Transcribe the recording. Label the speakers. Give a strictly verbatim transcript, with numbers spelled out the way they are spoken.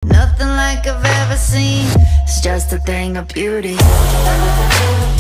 Speaker 1: nothing like I've ever seen. It's just a thing of beauty.